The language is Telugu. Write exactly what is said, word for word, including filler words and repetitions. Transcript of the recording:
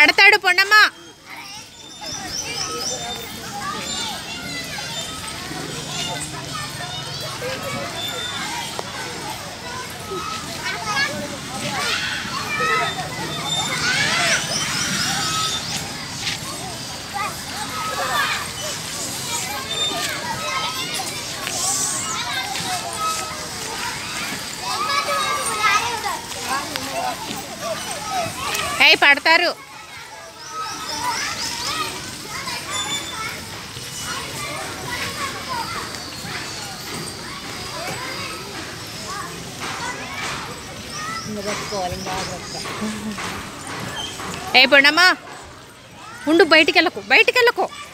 పడతాడు పొన్నమ్మా. ఏ పడతారు. ఏ పొన్నమ్మా ఉండు, బయటికి వెళ్ళకు బయటికి వెళ్ళకు.